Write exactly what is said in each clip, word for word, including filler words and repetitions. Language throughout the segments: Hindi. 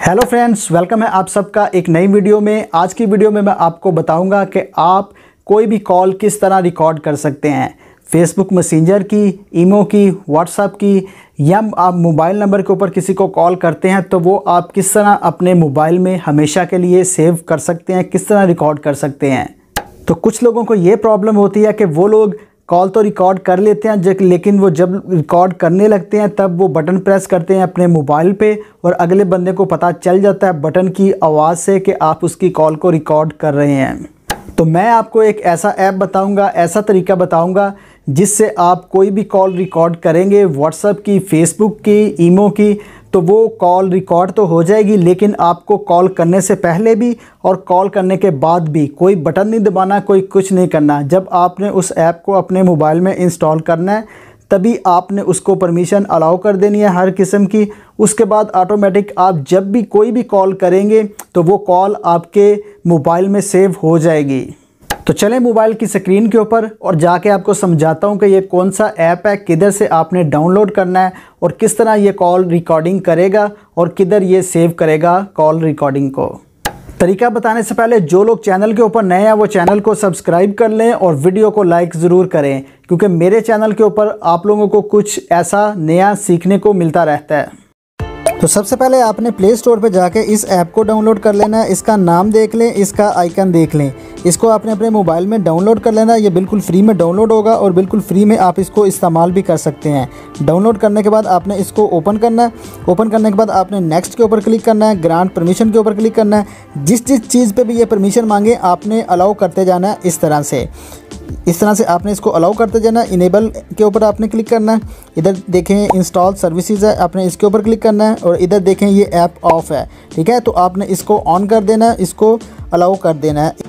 हेलो फ्रेंड्स, वेलकम है आप सबका एक नई वीडियो में। आज की वीडियो में मैं आपको बताऊंगा कि आप कोई भी कॉल किस तरह रिकॉर्ड कर सकते हैं, फेसबुक मैसेंजर की, ईमो की, व्हाट्सएप की, या आप मोबाइल नंबर के ऊपर किसी को कॉल करते हैं तो वो आप किस तरह अपने मोबाइल में हमेशा के लिए सेव कर सकते हैं, किस तरह रिकॉर्ड कर सकते हैं। तो कुछ लोगों को ये प्रॉब्लम होती है कि वो लोग कॉल तो रिकॉर्ड कर लेते हैं, लेकिन वो जब रिकॉर्ड करने लगते हैं तब वो बटन प्रेस करते हैं अपने मोबाइल पे और अगले बंदे को पता चल जाता है बटन की आवाज़ से कि आप उसकी कॉल को रिकॉर्ड कर रहे हैं। तो मैं आपको एक ऐसा ऐप बताऊंगा, ऐसा तरीका बताऊंगा जिससे आप कोई भी कॉल रिकॉर्ड करेंगे, व्हाट्सएप की, फेसबुक की, ईमो की, तो वो कॉल रिकॉर्ड तो हो जाएगी, लेकिन आपको कॉल करने से पहले भी और कॉल करने के बाद भी कोई बटन नहीं दबाना, कोई कुछ नहीं करना। जब आपने उस ऐप को अपने मोबाइल में इंस्टॉल करना है तभी आपने उसको परमिशन अलाउ कर देनी है हर किस्म की। उसके बाद ऑटोमेटिक आप जब भी कोई भी कॉल करेंगे तो वो कॉल आपके मोबाइल में सेव हो जाएगी। तो चलें मोबाइल की स्क्रीन के ऊपर और जाके आपको समझाता हूँ कि ये कौन सा ऐप है, किधर से आपने डाउनलोड करना है और किस तरह ये कॉल रिकॉर्डिंग करेगा और किधर ये सेव करेगा कॉल रिकॉर्डिंग को। तरीका बताने से पहले जो लोग चैनल के ऊपर नए हैं वो चैनल को सब्सक्राइब कर लें और वीडियो को लाइक ज़रूर करें, क्योंकि मेरे चैनल के ऊपर आप लोगों को कुछ ऐसा नया सीखने को मिलता रहता है। तो सबसे पहले आपने प्ले स्टोर पर जाके इस ऐप को डाउनलोड कर लेना है। इसका नाम देख लें, इसका आइकन देख लें, इसको आपने अपने मोबाइल में डाउनलोड कर लेना है। ये बिल्कुल फ्री में डाउनलोड होगा और बिल्कुल फ्री में आप इसको इस्तेमाल भी कर सकते हैं। डाउनलोड करने के बाद आपने इसको ओपन करना है। ओपन करने के बाद आपने नेक्स्ट के ऊपर क्लिक करना है, ग्रांट परमिशन के ऊपर क्लिक करना है। जिस जिस चीज़ पर भी ये परमिशन मांगे आपने अलाउ करते जाना है। इस तरह से इस तरह से आपने इसको अलाउ करते जाना है। इनेबल के ऊपर आपने क्लिक करना है। इधर देखें इंस्टॉल सर्विसेज है, आपने इसके ऊपर क्लिक करना है और इधर देखें ये ऐप ऑफ है, ठीक है। तो आपने इसको ऑन कर देना है, इसको अलाउ कर देना है,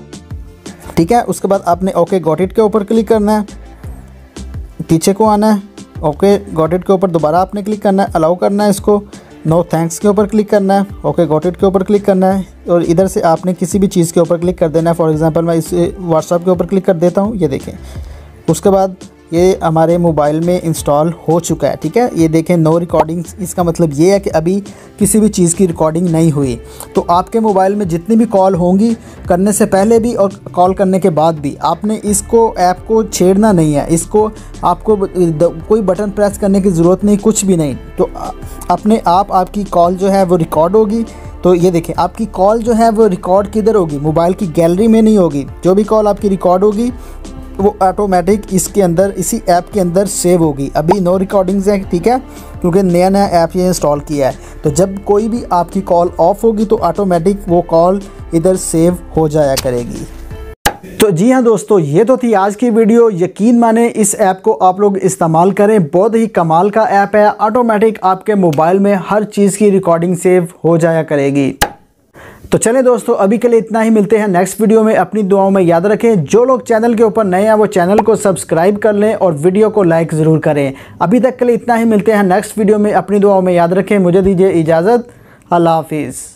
ठीक है। उसके बाद आपने ओके गॉट इट के ऊपर क्लिक करना है, पीछे को आना है, ओके गॉट इट के ऊपर दोबारा आपने क्लिक करना है, अलाउ करना है इसको, नो थैंक्स के ऊपर क्लिक करना है, ओके गॉट इट के ऊपर क्लिक करना है और इधर से आपने किसी भी चीज़ के ऊपर क्लिक कर देना है। फॉर एग्जांपल मैं इस व्हाट्सएप के ऊपर क्लिक कर देता हूँ, ये देखें। उसके बाद ये हमारे मोबाइल में इंस्टॉल हो चुका है, ठीक है। ये देखें नो रिकॉर्डिंग, इसका मतलब ये है कि अभी किसी भी चीज़ की रिकॉर्डिंग नहीं हुई। तो आपके मोबाइल में जितनी भी कॉल होंगी, करने से पहले भी और कॉल करने के बाद भी, आपने इसको ऐप को छेड़ना नहीं है। इसको आपको कोई बटन प्रेस करने की ज़रूरत नहीं, कुछ भी नहीं। तो अपने आप आपकी कॉल जो है वो रिकॉर्ड होगी। तो ये देखें आपकी कॉल जो है वो रिकॉर्ड किधर होगी, मोबाइल की गैलरी में नहीं होगी। जो भी कॉल आपकी रिकॉर्ड होगी वो ऑटोमेटिक इसके अंदर, इसी ऐप के अंदर सेव होगी। अभी नो रिकॉर्डिंग्स है, ठीक है, क्योंकि नया नया ऐप ये इंस्टॉल किया है। तो जब कोई भी आपकी कॉल ऑफ होगी तो ऑटोमेटिक वो कॉल इधर सेव हो जाया करेगी। तो जी हाँ दोस्तों, ये तो थी आज की वीडियो। यकीन माने इस ऐप को आप लोग इस्तेमाल करें, बहुत ही कमाल का ऐप है। ऑटोमेटिक आपके मोबाइल में हर चीज़ की रिकॉर्डिंग सेव हो जाया करेगी। तो चलें दोस्तों, अभी के लिए इतना ही। मिलते हैं नेक्स्ट वीडियो में। अपनी दुआओं में याद रखें। जो लोग चैनल के ऊपर नए हैं वो चैनल को सब्सक्राइब कर लें और वीडियो को लाइक ज़रूर करें। अभी तक के लिए इतना ही। मिलते हैं नेक्स्ट वीडियो में। अपनी दुआओं में याद रखें। मुझे दीजिए इजाज़त। अल्लाह हाफिज़।